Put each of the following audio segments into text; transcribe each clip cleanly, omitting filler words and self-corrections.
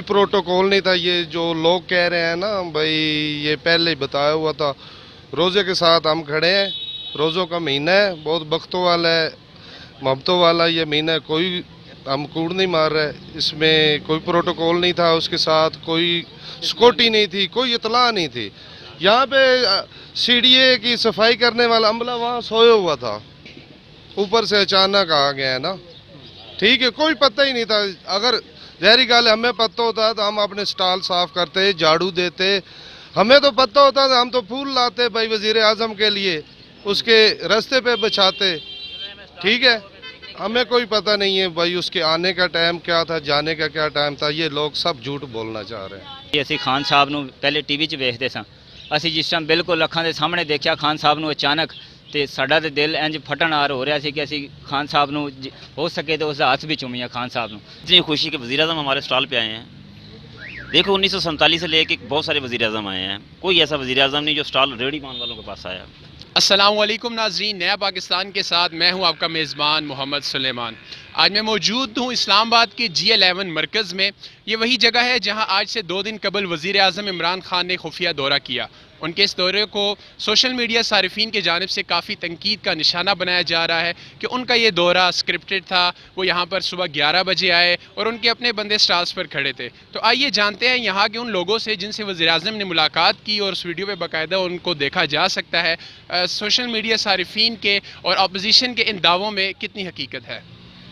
Protocol नहीं था। ये जो लोग कह रहे हैं ना भाई, ये पहले ही बताया हुआ था। रोज़े के साथ हम खड़े हैं, रोज़ों का महीना है, बहुत बख्तों वाला है, मोहब्बतों वाला ये महीना है। कोई हम कूड़ नहीं मार रहे, इसमें कोई प्रोटोकॉल नहीं था, उसके साथ कोई सिक्योरिटी नहीं थी, कोई इतला नहीं थी। यहाँ पे सीढ़ी की सफाई करने वाला अमला वहाँ सोया हुआ था, ऊपर से अचानक आ गया है ना। ठीक है, कोई पता ही नहीं था। अगर जहरी गाल हमें पता होता तो हम अपने स्टॉल साफ करते, झाड़ू देते। हमें तो पता होता था, हम तो फूल लाते भाई वजीर आजम के लिए, उसके रास्ते पे बिछाते। ठीक है, हमें कोई पता नहीं है भाई उसके आने का टाइम क्या था, जाने का क्या टाइम था। ये लोग सब झूठ बोलना चाह रहे हैं। ਅਸੀਂ ਖਾਨ ਸਾਹਿਬ ਨੂੰ ਪਹਿਲੇ ਟੀਵੀ 'ਚ ਵੇਖਦੇ ਸਾਂ। ਅਸੀਂ ਜਿਸ ਟਾਈਮ ਬਿਲਕੁਲ ਅੱਖਾਂ ਦੇ ਸਾਹਮਣੇ ਦੇਖਿਆ ਖਾਨ ਸਾਹਿਬ ਨੂੰ ਅਚਾਨਕ, ਤੇ ਸਾਡਾ ਤੇ ਦਿਲ ਇੰਜ ਫਟਣ ਆਰ ਹੋ ਰਿਹਾ ਸੀ ਕਿ ਅਸੀਂ ਖਾਨ ਸਾਹਿਬ ਨੂੰ ਹੋ ਸਕੇ तो उसका हथ भी चूमिया खान साहब ਨੂੰ। इतनी खुशी कि वज़ीर आज़म हमारे स्टॉल पे आए हैं। देखो 1947 से लेके बहुत सारे वज़ीर आज़म आए हैं, कोई ऐसा वज़ीर आज़म नहीं जो स्टॉल रेडी पान वालों के पास आया। अस्सलाम वालेकुम नाज़रीन, नया पाकिस्तान के साथ मैं हूं आपका मेज़बान मोहम्मद सुलेमान। आज मैं मौजूद हूं इस्लामाबाद के G11 मरकज़ में। ये वही जगह है जहां आज से 2 दिन कबल वज़ीर आज़म इमरान खान ने खुफिया दौरा किया। उनके इस दौरे को सोशल मीडिया सारिफीन की जानिब से काफ़ी तनकीद का निशाना बनाया जा रहा है कि उनका ये दौरा स्क्रिप्टेड था। वो यहाँ पर सुबह 11 बजे आए और उनके अपने बंदे स्टॉल्स पर खड़े थे। तो आइए जानते हैं यहाँ के उन लोगों से जिनसे वज़ीर आज़म ने मुलाकात की, और उस वीडियो पे बाकायदा उनको देखा जा सकता है। सोशल मीडिया सारिफीन के और अपोजिशन के इन दावों में कितनी हकीकत है।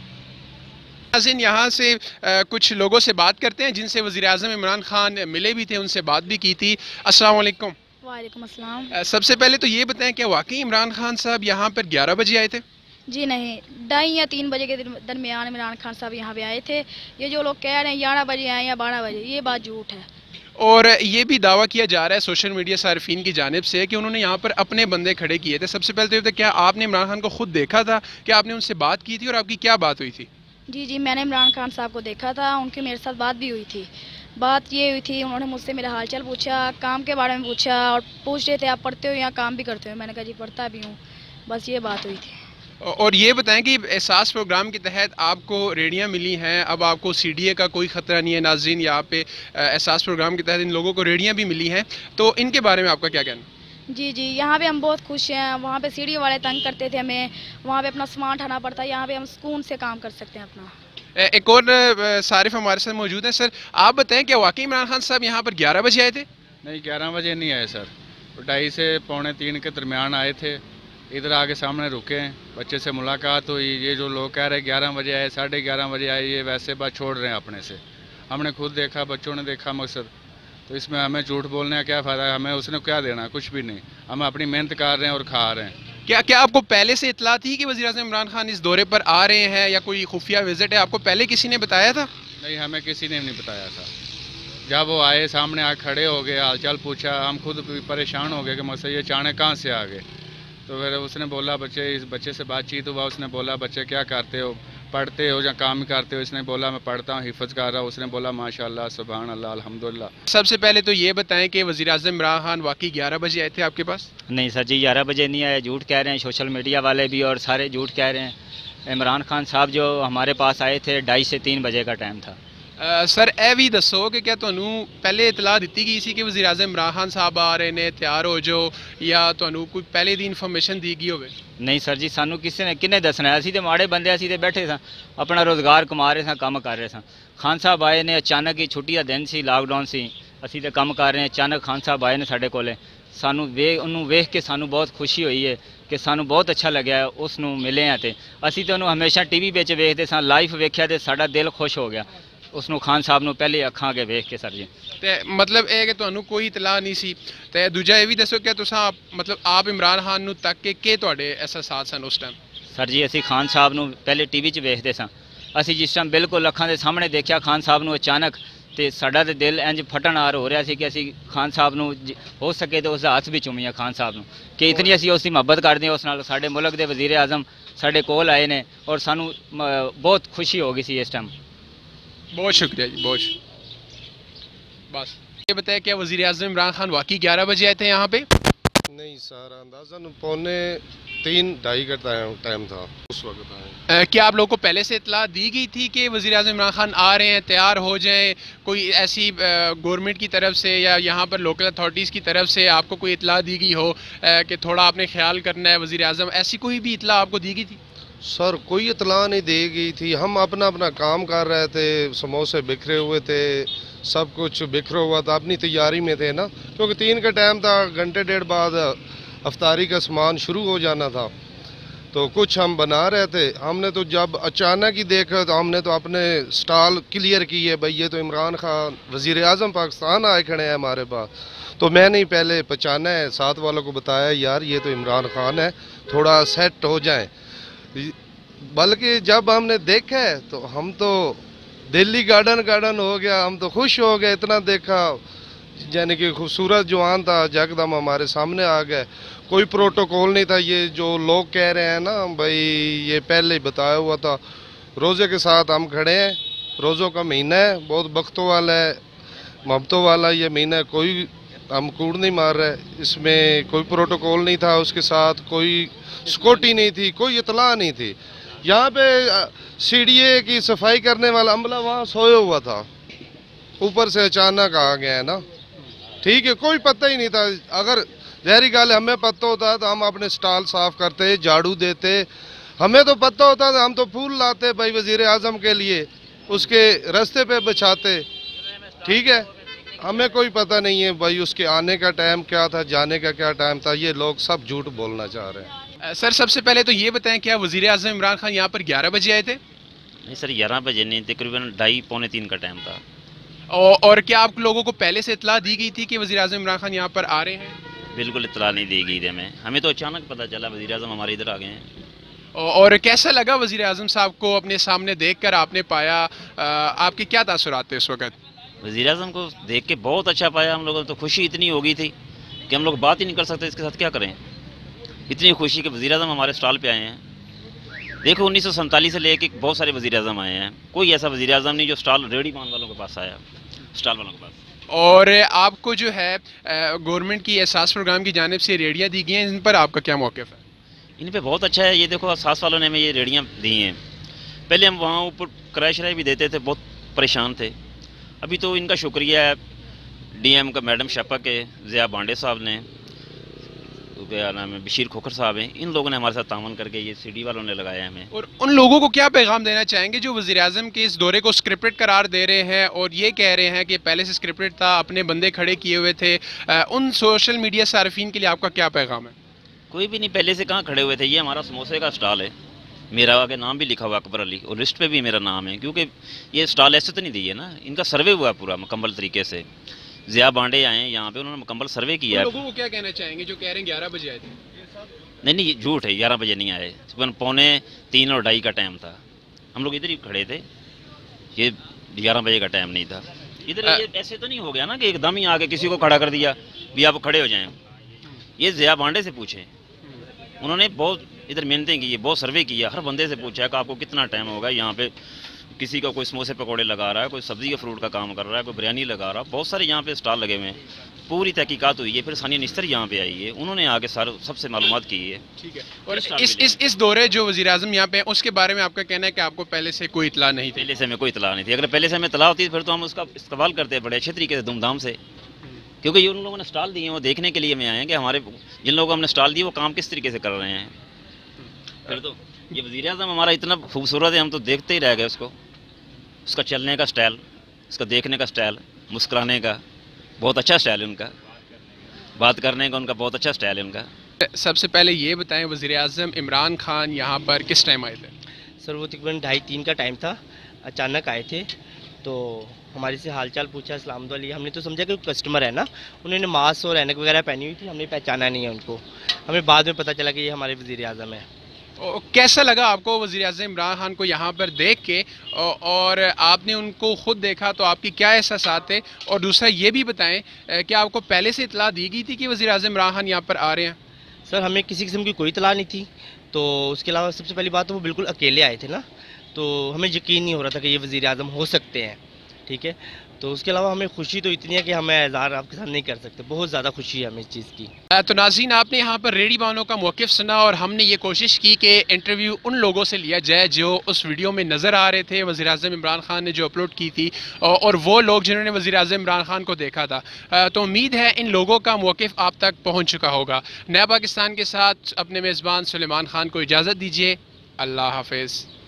यहाँ से कुछ लोगों से बात करते हैं जिनसे वज़ीर आज़म इमरान खान मिले भी थे, उनसे बात भी की थी। अस्सलाम वालेकुम। वालेकुम अस्सलाम। सबसे पहले तो ये बताएं, क्या वाकई इमरान खान साहब यहाँ पर 11 बजे आए थे? जी नहीं, 2:30 या 3 बजे के दरमियान इमरान खान साहब यहाँ पे आए थे। ये जो लोग कह रहे हैं 11 बजे आए या 12 बजे, ये बात झूठ है। और ये भी दावा किया जा रहा है सोशल मीडिया सार्फिन की जानिब से कि उन्होंने यहाँ पर अपने बंदे खड़े किए थे। सबसे पहले तो क्या आपने इमरान खान को खुद देखा था, क्या आपने उनसे बात की थी और आपकी क्या बात हुई थी? जी, मैंने इमरान खान साहब को देखा था, उनकी मेरे साथ बात भी हुई थी। बात ये हुई थी, उन्होंने मुझसे मेरा हालचाल पूछा, काम के बारे में पूछा और पूछ रहे थे आप पढ़ते हो या काम भी करते हो। मैंने कहा जी पढ़ता भी हूँ, बस ये बात हुई थी। और ये बताएं कि एहसास प्रोग्राम के तहत आपको रेडियाँ मिली हैं, अब आपको CDA का कोई ख़तरा नहीं है। नाज़रीन, यहाँ पे एहसास प्रोग्राम के तहत इन लोगों को रेडियाँ भी मिली हैं, तो इनके बारे में आपका क्या कहना? जी, यहाँ पे हम बहुत खुश हैं। वहाँ पे सीढ़ी वाले तंग करते थे हमें, वहाँ पे अपना सामान उठाना पड़ता है, यहाँ पे हम सुकून से काम कर सकते हैं अपना। एक और सारिफ हमारे साथ मौजूद हैं। सर आप बताएं, क्या वाकई इमरान खान साहब यहाँ पर 11 बजे आए थे? नहीं, 11 बजे नहीं आए सर, 2:30 से 2:45 के दरमियान आए थे। इधर आके सामने रुके हैं, बच्चे से मुलाकात हुई। ये जो लोग कह रहे हैं 11 बजे आए, 11:30 बजे आए, ये वैसे बात छोड़ रहे हैं अपने से। हमने खुद देखा, बच्चों ने देखा मकसद, तो इसमें हमें झूठ बोलने का क्या फ़ायदा है? हमें उसने क्या देना, कुछ भी नहीं। हम अपनी मेहनत कर रहे हैं और खा रहे हैं। क्या आपको पहले से इतला थी कि वज़ीर आज़म इमरान खान इस दौरे पर आ रहे हैं, या कोई खुफिया विजिट है? आपको पहले किसी ने बताया था? नहीं, हमें किसी ने नहीं बताया था। जब वो आए, सामने आ खड़े हो गए, हालचाल पूछा, हम खुद भी परेशान हो गए कि मुझसे ये अचानक कहाँ से आ गए। तो फिर उसने बोला, इस बच्चे से बातचीत हुआ, उसने बोला बच्चे क्या करते हो, पढ़ते हो या काम करते हो? इसने बोला मैं पढ़ता हूँ, हिफ़्ज़ कर रहा हूँ। उसने बोला माशाल्लाह, सुभान अल्लाह, अल्हम्दुलिल्लाह। सबसे पहले तो ये बताएं कि वज़ीर आज़म इमरान खान वाकई 11 बजे आए थे आपके पास? नहीं सर जी, 11 बजे नहीं आए, झूठ कह रहे हैं। सोशल मीडिया वाले भी और सारे झूठ कह रहे हैं। इमरान खान साहब जो हमारे पास आए थे 2:30 से 3 बजे का टाइम था। सर ਇਹ ਵੀ ਦੱਸੋ कि क्या ਤੁਹਾਨੂੰ ਪਹਿਲੇ ਇਤਲਾਹ ਦਿੱਤੀ ਗਈ ਸੀ ਕਿ ਵਜ਼ੀਰ ਆਜ਼ਮ ਇਮਰਾਨ ਖਾਨ ਸਾਹਿਬ ਆ ਰਹੇ ਨੇ, ਤਿਆਰ ਹੋ ਜਾਓ, ਜਾਂ ਤੁਹਾਨੂੰ ਕੋਈ ਪਹਿਲੇ ਦੀ ਇਨਫੋਰਮੇਸ਼ਨ ਦੀ ਗਈ ਹੋਵੇ? ਨਹੀਂ ਸਰ ਜੀ, ਸਾਨੂੰ ਕਿਸੇ ਨੇ ਕਿੰਨੇ ਦੱਸਣਾ? ਅਸੀਂ ਤੇ ਮਾੜੇ ਬੰਦੇ, ਅਸੀਂ ਤੇ ਬੈਠੇ ਸਾਂ, ਆਪਣਾ ਰੋਜ਼ਗਾਰ ਕਮਾ ਰਹੇ ਸਾਂ, ਕੰਮ ਕਰ ਰਹੇ ਸਾਂ। ਖਾਨ ਸਾਹਿਬ ਆਏ ਨੇ ਅਚਾਨਕ ਹੀ, ਛੁੱਟੀ ਦਾ ਦਿਨ ਸੀ, ਲਾਕਡਾਊਨ ਸੀ, ਅਸੀਂ ਤੇ ਕੰਮ ਕਰ ਰਹੇ ਹਾਂ। ਅਚਾਨਕ ਖਾਨ ਸਾਹਿਬ ਆਏ ਨੇ ਸਾਡੇ ਕੋਲੇ, ਸਾਨੂੰ ਉਹਨੂੰ ਵੇਖ ਕੇ ਸਾਨੂੰ ਬਹੁਤ ਖੁਸ਼ੀ ਹੋਈ ਹੈ ਕਿ ਸਾਨੂੰ ਬਹੁਤ ਅੱਛਾ ਲੱਗਿਆ ਉਸ ਨੂੰ ਮਿਲੇ ਹਾਂ। ਤੇ ਅਸੀਂ ਤੇ ਉਹਨੂੰ ਹਮੇਸ਼ਾ TV ਵਿੱਚ ਵੇਖਦੇ ਸਾਂ, ਲਾਈਵ ਵੇਖਿਆ ਤੇ ਸਾਡਾ ਦਿਲ ਖੁਸ਼ ਹੋ ਗਿਆ ਉਸ ਨੂੰ ਖਾਨ ਸਾਹਿਬ ਨੂੰ ਪਹਿਲੇ ਅੱਖਾਂ ਅੱਗੇ ਵੇਖ ਕੇ। ਸਰ ਜੀ ਤੇ ਮਤਲਬ ਇਹ ਕਿ ਤੁਹਾਨੂੰ ਕੋਈ ਇਤਲਾਹ ਨਹੀਂ ਸੀ। ਤੇ ਦੂਜਾ ਇਹ ਵੀ ਦੱਸੋ ਕਿ ਤੁਸੀਂ ਮਤਲਬ ਆਪ ਇਮਰਾਨ ਖਾਨ ਨੂੰ ਤੱਕ ਕੇ ਕੀ ਤੁਹਾਡੇ ਅਹਿਸਾਸ ਸਨ ਉਸ ਟਾਈਮ? ਸਰ ਜੀ, ਅਸੀਂ ਖਾਨ ਸਾਹਿਬ ਨੂੰ ਪਹਿਲੇ TV 'ਚ ਵੇਖਦੇ ਸਾਂ। ਅਸੀਂ ਜਿਸ ਟਾਈਮ ਬਿਲਕੁਲ ਅੱਖਾਂ ਦੇ ਸਾਹਮਣੇ ਦੇਖਿਆ ਖਾਨ ਸਾਹਿਬ ਨੂੰ ਅਚਾਨਕ, ਤੇ ਸਾਡਾ ਤੇ ਦਿਲ ਇੰਜ ਫਟਣ ਆਰ ਹੋ ਰਿਹਾ ਸੀ ਕਿ ਅਸੀਂ ਖਾਨ ਸਾਹਿਬ ਨੂੰ ਹੋ ਸਕੇ ਤਾਂ ਉਸਦਾ ਹੱਥ ਵੀ ਚੁੰਮੀਆਂ ਖਾਨ ਸਾਹਿਬ ਨੂੰ, ਕਿ ਇਤਨੀ ਅਸੀਂ ਉਸ ਦੀ ਮੁਹੱਬਤ ਕਰਦੇ ਹਾਂ ਉਸ ਨਾਲ। ਸਾਡੇ ਮੁਲਕ ਦੇ ਵਜ਼ੀਰ ਆਜ਼ਮ ਸਾਡੇ ਕੋਲ ਆਏ ਨੇ ਔਰ ਸਾਨੂੰ ਬਹੁਤ ਖੁਸ਼ੀ ਹੋ ਗਈ ਸੀ ਇਸ ਟਾਈਮ। बहुत शुक्रिया जी, बस ये बताया, क्या वज़ीर आज़म इमरान खान वाकई 11 बजे आए थे यहाँ पे? नहीं सर, अंदाज़न 9:45 3-2:30 का टाइम था उस वक्त आए। क्या आप लोगों को पहले से इतला दी गई थी कि वज़ीर-ए-आज़म इमरान खान आ रहे हैं, तैयार हो जाएं? कोई ऐसी गवर्नमेंट की तरफ से या यहाँ पर लोकल अथॉरिटीज़ की तरफ से आपको कोई इतला दी गई हो कि थोड़ा आपने ख्याल करना है वज़ीर-ए-आज़म, ऐसी कोई भी इतला आपको दी गई थी? सर कोई इतला नहीं दी गई थी, हम अपना अपना काम कर रहे थे, समोसे बिखरे हुए थे, सब कुछ बिखरा हुआ था, अपनी तैयारी में थे ना, क्योंकि 3 का टाइम था, घंटे डेढ़ बाद अफ्तारी का सामान शुरू हो जाना था, तो कुछ हम बना रहे थे। हमने तो जब अचानक ही देखा तो हमने तो अपने स्टॉल क्लियर किए, भाई ये तो इमरान खान वज़ीर-ए-आज़म पाकिस्तान आए खड़े हैं हमारे पास। तो मैंने ही पहले पहचाना है, साथ वालों को बताया यार ये तो इमरान खान है, थोड़ा सेट हो जाएं। बल्कि जब हमने देखा है तो हम तो दिल्ली गार्डन हो गया, हम तो खुश हो गए, इतना देखा, यानी कि खूबसूरत जवान था, यकदम हमारे सामने आ गए। कोई प्रोटोकॉल नहीं था, ये जो लोग कह रहे हैं ना भाई ये पहले ही बताया हुआ था। रोज़े के साथ हम खड़े हैं, रोज़ों का महीना है, बहुत बख्तों वाला है, मोहब्बतों वाला ये महीना है, कोई हम कूड़ नहीं मार रहे, इसमें कोई प्रोटोकॉल नहीं था, उसके साथ कोई सिक्योरिटी नहीं थी, कोई इतला नहीं थी। यहाँ पे सीढ़ी की सफाई करने वाला अमला वहाँ सोया हुआ था, ऊपर से अचानक आ गया है ना, ठीक है, कोई पता ही नहीं था। अगर जहरी गाल हमें पता होता तो हम अपने स्टॉल साफ करते, झाड़ू देते, हमें तो पता होता था, हम तो फूल लाते भाई वज़ीर-ए-आज़म के लिए, उसके रास्ते पे बिछाते, ठीक है। हमें कोई पता नहीं है भाई उसके आने का टाइम क्या था, जाने का क्या टाइम था, ये लोग सब झूठ बोलना चाह रहे हैं। सर सबसे पहले तो ये बताएं, क्या वज़ीर-ए-आज़म इमरान खान यहाँ पर 11 बजे आए थे? नहीं सर, 11 बजे नहीं, तकरीबन 2:30 पौने 3 का टाइम था। और क्या आप लोगों को पहले से इतला दी गई थी कि वज़ीर-ए-आज़म इमरान खान यहाँ पर आ रहे हैं? बिल्कुल इत्तला नहीं दी गई थी हमें तो अचानक पता चला वज़ीर-ए-आज़म हमारे इधर आ गए हैं। और कैसा लगा वज़ीर-ए-आज़म साहब को अपने सामने देखकर, आपने पाया, आपके क्या तासुरात थे उस वक़्त? वज़ीर-ए-आज़म को देख के बहुत अच्छा पाया हम लोगों, तो खुशी इतनी हो गई थी कि हम लोग बात ही नहीं कर सकते इसके साथ क्या करें। इतनी खुशी कि वज़ीर-ए-आज़म हमारे स्टॉल पे आए हैं। देखो 1947 से लेके बहुत सारे वज़ीर-ए-आज़म आए हैं, कोई ऐसा वज़ीर-ए-आज़म नहीं जो स्टॉल रेडी पान वालों के पास आया, स्टॉल वालों के पास। और आपको जो है गवर्नमेंट की एहसास प्रोग्राम की जानिब से रेडियाँ दी गई हैं, इन पर आपका क्या मौक़िफ़ है? इन पे बहुत अच्छा है, ये देखो एहसास वालों ने हमें ये रेडियाँ दी हैं। पहले हम वहाँ ऊपर किराया शराय भी देते थे, बहुत परेशान थे। अभी तो इनका शुक्रिया है, DM का मैडम शफक है, ज़िया बांडे साहब ने, क्या नाम है, बशीर खोखर साहब हैं, इन लोगों ने हमारे साथ तावन करके ये CD वालों ने लगाया हमें। और उन लोगों को क्या पैगाम देना चाहेंगे जो वज़ीर-ए-आज़म के इस दौरे को स्क्रिप्टेड करार दे रहे हैं और ये कह रहे हैं कि पहले से स्क्रिप्टेड था, अपने बंदे खड़े किए हुए थे? उन सोशल मीडिया सार्फिन के लिए आपका क्या पैगाम है? कोई भी नहीं पहले से कहाँ खड़े हुए थे, ये हमारा समोसे का स्टॉल है, मेरा आगे नाम भी लिखा हुआ अकबर अली, और लिस्ट पे भी मेरा नाम है, क्योंकि ये स्टॉल ऐसे तो नहीं दी है ना, इनका सर्वे हुआ पूरा मुकम्मल तरीके से। ज़िया बांडे आए हैं यहाँ पे, उन्होंने मुकम्मल सर्वे किया है। लोगों को क्या कहना चाहेंगे जो कह रहे हैं 11 बजे आए थे? नहीं ये झूठ है, 11 बजे नहीं आए, तकरीबन पौने 3 और 2:30 का टाइम था, हम लोग इधर ही खड़े थे, ये 11 बजे का टाइम नहीं था। इधर ये ऐसे तो नहीं हो गया ना कि एकदम ही आके किसी को खड़ा कर दिया भी आप खड़े हो जाएं। ये ज़िया बांडे से पूछें, उन्होंने बहुत इधर मिन्नतें की, बहुत सर्वे किया, हर बंदे से पूछा कि आपको कितना टाइम होगा यहाँ पे, किसी का कोई समोसे पकौड़े लगा रहा है, कोई सब्ज़ी का फ्रूट का काम कर रहा है, कोई बिरयानी लगा रहा है, बहुत सारे यहाँ पे स्टॉल लगे हुए हैं। पूरी तहकीकात हुई है, फिर सानिया निस्तर यहाँ पे आई है, उन्होंने आके सबसे मालूमात की है। ठीक है। और इस दौरे जो वज़ीर-ए-आज़म यहाँ पे हैं, उसके बारे में आपका कहना है कि आपको पहले से कोई इतला नहीं थी? पहले से हमें कोई इतला नहीं थी, अगर पहले से हमें इतला होती फिर तो हम उसका इस्तेमाल करते बड़े अच्छे तरीके से, धूमधाम से, क्योंकि ये उन लोगों ने स्टॉल दिए हैं, वो देखने के लिए हमें आए हैं कि हमारे जिन लोगों को हमने स्टॉल दिए वो काम किस तरीके से कर रहे हैं। फिर तो ये वज़ीर-ए-आज़म हमारा इतना खूबसूरत है, हम तो देखते ही रह गए उसको, उसका चलने का स्टाइल, उसका देखने का स्टाइल, मुस्कुराने का बहुत अच्छा स्टाइल है उनका, बात करने का उनका बहुत अच्छा स्टाइल है उनका। सबसे पहले ये बताएं, वज़ीर-ए-आज़म इमरान खान यहाँ पर किस टाइम आए थे? सर वो तकरीबन 2:30-3 का टाइम था, अचानक आए थे, तो हमारे से हालचाल पूछा, सलाम दुआ लिया, हमने तो समझा कि कस्टमर है ना, उन्होंने मास्क और ऐनक वगैरह पहनी हुई थी, हमने पहचाना नहीं है उनको, हमें बाद में पता चला कि ये हमारे वज़ीर-ए-आज़म है। कैसा लगा आपको वज़ीर-ए-आज़म इमरान खान को यहाँ पर देख के, और आपने उनको खुद देखा तो आपकी क्या एहसासात थे? और दूसरा ये भी बताएं कि आपको पहले से इतला दी गई थी कि वज़ीर-ए-आज़म इमरान खान यहाँ पर आ रहे हैं? सर हमें किसी किस्म की कोई इतला नहीं थी, तो उसके अलावा सबसे पहली बात तो वो बिल्कुल अकेले आए थे ना, तो हमें यकीन नहीं हो रहा था कि ये वज़ीर-ए-आज़म हो सकते हैं, ठीक है। तो उसके अलावा हमें खुशी तो इतनी है कि हमें इज़हार आपके साथ नहीं कर सकते, बहुत ज़्यादा खुशी है हमें इस चीज़ की। तो नाज़रीन, आपने यहाँ पर रेडी बानों का मौक़िफ़ सुना और हमने ये कोशिश की कि इंटरव्यू उन लोगों से लिया जाए जो उस वीडियो में नज़र आ रहे थे, वज़ीर-ए-आज़म इमरान खान ने जो अपलोड की थी, और वो लोग जिन्होंने वज़ीर-ए-आज़म इमरान खान को देखा था। तो उम्मीद है इन लोगों का मौक़िफ़ आप तक पहुँच चुका होगा। नया पाकिस्तान के साथ अपने मेज़बान सुलेमान खान को इजाज़त दीजिए। अल्लाह हाफ़िज़।